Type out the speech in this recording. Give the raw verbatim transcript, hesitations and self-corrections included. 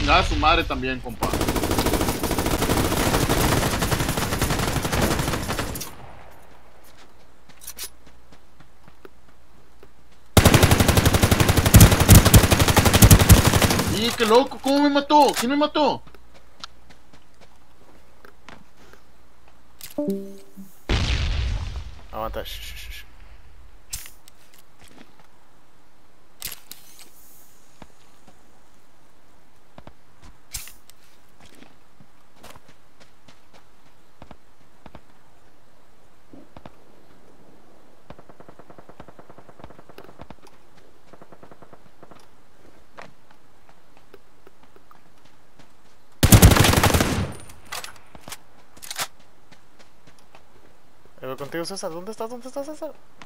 chingada a su madre también, compa. Y qué loco, ¿cómo me mató? ¿Quién me mató? Aguanta. Shh, shh, shh. Ahí voy contigo, César. ¿Dónde estás? ¿Dónde estás, César?